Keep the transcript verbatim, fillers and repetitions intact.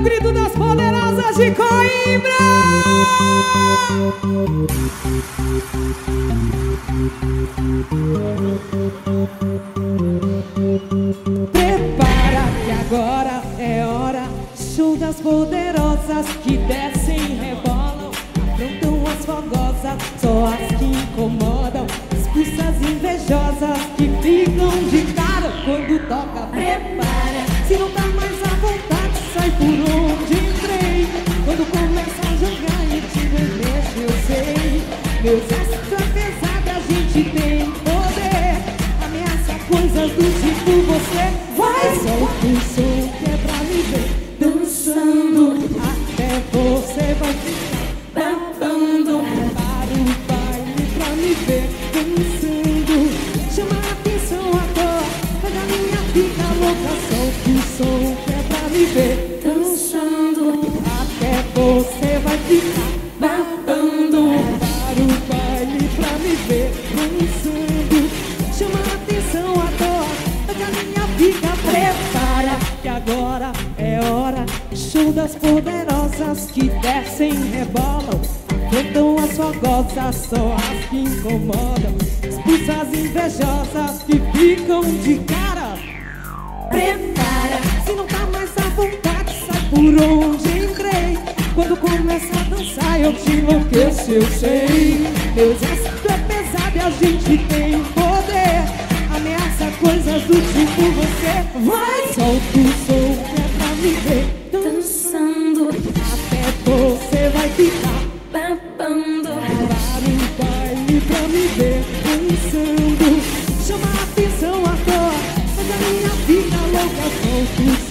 grito das poderosas de Coimbra. Prepara que agora é hora. Show das poderosas que descem e rebolam, afrontam as fogosas, só as que incomodam, expulsa as invejosas que ficam de cara quando toca. Prepara, se não tá mais à vontade, sai por onde entrei. Quando começa a jogar e te deixa, eu sei. Meu exército é pesado, a gente tem poder. Ameaça coisas do tipo você. Vai, solta o som que é pra me ver dançando, até você vai ficar babando. Para o baile pra me ver dançando, chama a atenção à toa, faz a minha fica louca. Solta o som que é pra me ver dançando, até você vai ficar babando. Para o baile pra me ver dançando, chama a atenção à toa, faz a minha fica. Prepara que agora é hora. Show das poderosas que descem e rebolam, afrontam as fogosas, só as que incomodam, expulsa as invejosas que ficam de cara. Prepara, se não tá mais à vontade, sai por onde entrei. Quando começa a dançar eu te enlouqueço, eu sei. Meu exército é pesado e a gente tem poder. Ameaça coisas do tipo você. Vai, solta o som que é pra me ver dançando, até você vai ficar babando. Para o baile pra me ver dançando, chama a atenção à toa, mas a minha vida louca. Solta o